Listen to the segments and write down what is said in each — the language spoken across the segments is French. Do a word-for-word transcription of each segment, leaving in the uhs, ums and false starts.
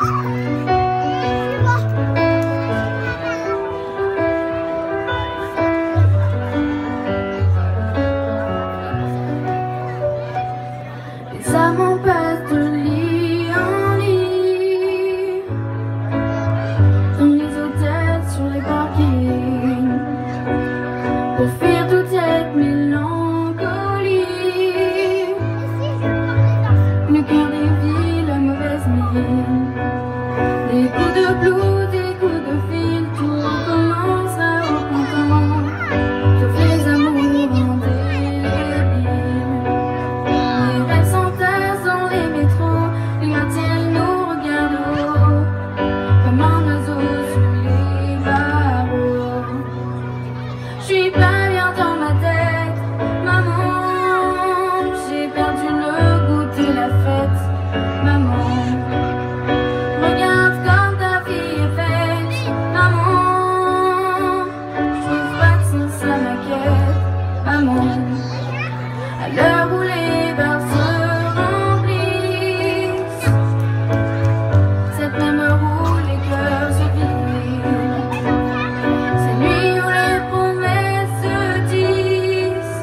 Les amants passent de lit en lit, dans les hôtels, sur les parkings, pour fuir toute cette mélancolie. Le cœur dévie, la mauvaise mine, des coups de blues, des coups de fil, tout recommencera au printemps, sauf les amours indélébiles. Les rêves s'entassent dans les métros, les gratte-ciels nous regardent haut, comme un oiseau sur les barreaux. J'suis pas bien dans ma tête, maman, j'ai perdu le goût de la fête, maman. Regarde comme ta vie est faite, maman, j'trouve pas que sans ça m'inquiète, maman. À l'heure où les bars se remplissent, cette même heure où les cœurs se vident, cette nuit où les promesses se disent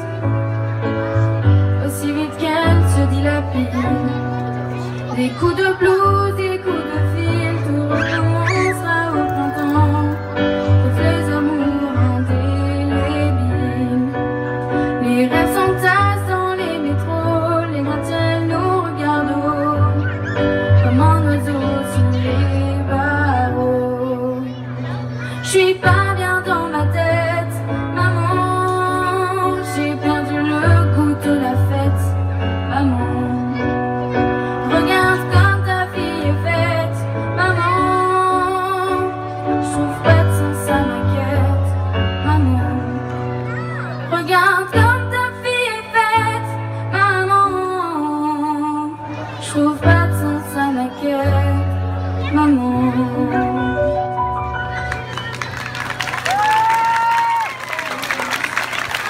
aussi vite qu'elles se dilapident. Des coups de blues, des coups de fil, tout recommencera au printemps, sauf les amours indélébiles. Les rêves s'entassent dans les métros, les gratte-ciels nous regardent haut, comme un oiseau sur les barreaux. J'suis pas bien dans ma tête, maman, j'ai perdu le goût de la fête, maman. Regarde comme ta vie est faite, maman, j'trouve pas que sans ça m'inquiète, maman. Regarde comme ta vie est faite, maman, j'trouve pas que sans ça m'inquiète, maman.